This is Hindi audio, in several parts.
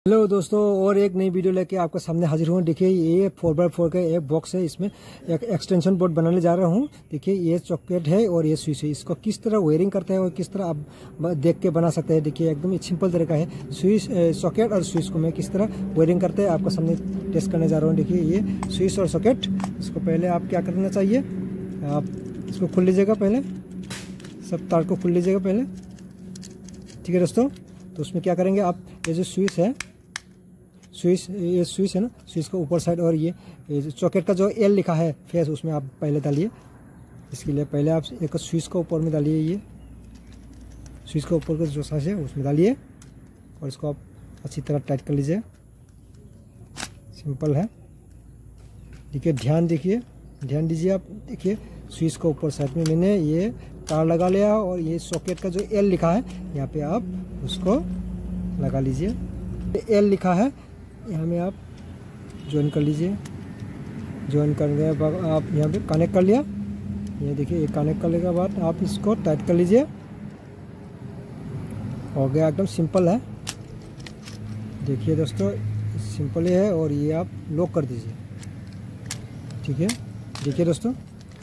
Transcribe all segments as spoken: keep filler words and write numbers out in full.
हेलो दोस्तों, और एक नई वीडियो लेके आपके सामने हाजिर हूँ। देखिए ये फोर बाय फोर का एक बॉक्स है। इसमें एक एक्सटेंशन बोर्ड बनाने जा रहा हूँ। देखिए ये सॉकेट है और ये स्विच है। इसको किस तरह वायरिंग करता है और किस तरह आप देख के बना सकते हैं। देखिए एकदम सिंपल तरीका है। स्विच सॉकेट और स्विच को मैं किस तरह वायरिंग करते हैं आपको सामने टेस्ट करने जा रहा हूँ। देखिए ये स्विच और सॉकेट, इसको पहले आप क्या करना चाहिए, आप इसको खोल लीजिएगा। पहले सब तार को खोल लीजिएगा पहले, ठीक है दोस्तों। तो उसमें क्या करेंगे आप, ये जो स्विच है, स्विच ये स्विच है ना, स्विच का ऊपर साइड और ये, ये सॉकेट का जो एल लिखा है फेस, उसमें आप पहले डालिए। इसके लिए पहले आप एक स्विच का ऊपर में डालिए, ये स्विच का ऊपर का जो साइज है उसमें डालिए और इसको आप अच्छी तरह टाइट कर लीजिए। सिंपल है। देखिए ध्यान देखिए ध्यान दीजिए आप। देखिए स्विच का ऊपर साइड में मैंने ये तार लगा लिया और ये सॉकेट का जो एल लिखा है यहाँ पे आप उसको लगा लीजिए। एल लिखा है यहाँ में आप ज्वाइन कर लीजिए। ज्वाइन करने के बाद आप यहाँ पे कनेक्ट कर लिया। ये देखिए ये कनेक्ट करने के बाद आप इसको टाइट कर लीजिए। हो गया, एकदम सिंपल है। देखिए दोस्तों सिंपल ही है। और ये आप लॉक कर दीजिए, ठीक है। देखिए दोस्तों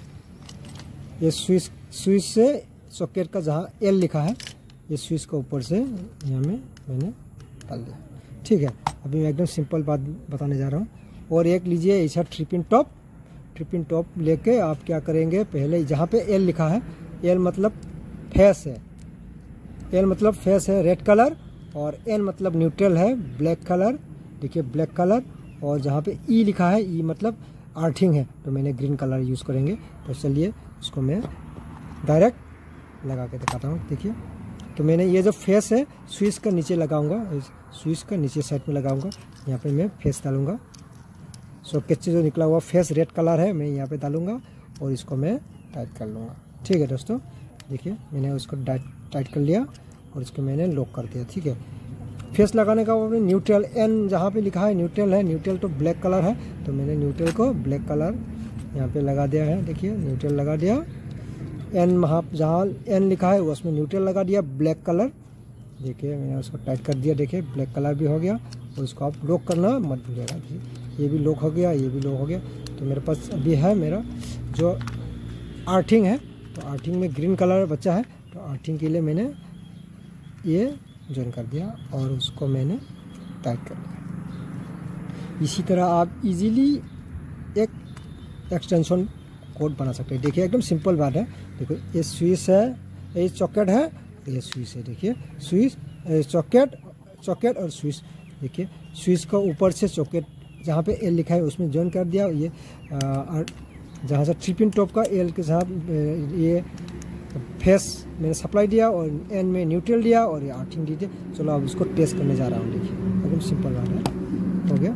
ये स्विच स्विच से सॉकेट का जहाँ एल लिखा है ये स्विच का ऊपर से यहाँ में मैंने डाल दिया, ठीक है। अभी मैं एकदम सिंपल बात बताने जा रहा हूँ। और एक लीजिए ऐसा three pin top. Three pin top लेके आप क्या करेंगे, पहले जहाँ पे एल लिखा है, एल मतलब फेस है, एल मतलब फेस है रेड कलर, और एन मतलब न्यूट्रल है ब्लैक कलर। देखिए ब्लैक कलर। और जहाँ पे ई लिखा है, ई मतलब आर्थिंग है, तो मैंने ग्रीन कलर यूज़ करेंगे। तो चलिए उसको मैं डायरेक्ट लगा के दिखाता हूँ। देखिए तो मैंने ये जो फेस है स्विच का नीचे लगाऊंगा, स्विच का नीचे साइड में लगाऊंगा। यहाँ पे मैं फेस डालूंगा। सॉकेट से जो निकला हुआ फेस रेड कलर है मैं यहाँ पे डालूंगा और इसको मैं टाइट कर लूँगा, ठीक है दोस्तों। देखिए मैंने उसको टाइट टाइट कर लिया और इसको मैंने लॉक कर दिया, ठीक है। फेस लगाने का बाद न्यूट्रल, एन जहाँ पे लिखा है न्यूट्रल है, न्यूट्रल तो ब्लैक कलर है, तो मैंने न्यूट्रल को ब्लैक कलर यहाँ पे लगा दिया है। देखिए न्यूट्रल लगा दिया। एन वहाँ जहाँ एन लिखा है उसमें न्यूट्रल लगा दिया ब्लैक कलर। देखिए मैंने उसको टाइट कर दिया। देखिए ब्लैक कलर भी हो गया। और इसको आप लॉक करना मत भूलिएगा। ये भी लॉक हो गया, ये भी लॉक हो गया। तो मेरे पास अभी है मेरा जो आर्थिंग है, तो आर्थिंग में ग्रीन कलर बचा है, तो आर्थिंग के लिए मैंने ये ज्वाइन कर दिया और उसको मैंने टाइट कर दिया। इसी तरह आप इजीली एक एक्सटेंशन कोड बना सकते हैं। देखिए एकदम सिंपल बात है। देखो ये स्विच है, ये सॉकेट है, ये स्विच है। देखिए स्विच सॉकेट सॉकेट और स्विच। देखिए स्विच का ऊपर से सॉकेट जहाँ पे एल लिखा है उसमें ज्वाइन कर दिया। ये जहाँ से थ्री पिन टॉप का एल के साथ ये फेस मैंने सप्लाई दिया और एन में न्यूट्रल दिया और ये आर्थिंग दी थी। चलो अब इसको टेस्ट करने जा रहा हूँ। देखिए एकदम सिंपल बात है। हो गया।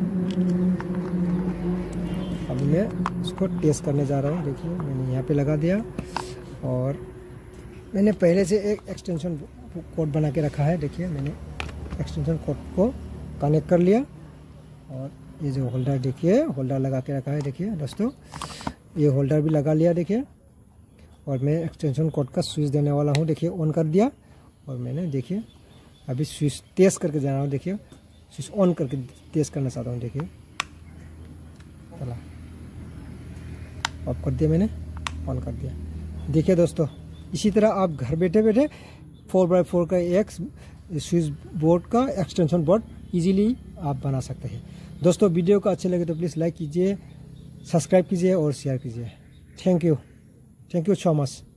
अब मैं इसको टेस्ट करने जा रहा हूँ। देखिए मैंने यहाँ पे लगा दिया और मैंने पहले से एक एक्सटेंशन कोड बना के रखा है। देखिए मैंने एक्सटेंशन कोड को कनेक्ट कर लिया और ये जो होल्डर, देखिए होल्डर लगा के रखा है। देखिए दोस्तों ये होल्डर भी लगा लिया। देखिए और मैं एक्सटेंशन कोड का स्विच देने वाला हूँ। देखिए ऑन कर दिया और मैंने देखिए अभी स्विच टेस्ट करके जा रहा हूँ। देखिए स्विच ऑन करके टेस्ट करना चाहता हूँ। देखिए चला ऑफ कर दिया, मैंने ऑन कर दिया। देखिए दोस्तों इसी तरह आप घर बैठे बैठे फोर बाय फोर का एक स्विच बोर्ड का एक्सटेंशन बोर्ड इजीली आप बना सकते हैं। दोस्तों वीडियो को अच्छे लगे तो प्लीज़ लाइक कीजिए, सब्सक्राइब कीजिए और शेयर कीजिए। Thank you thank you so much.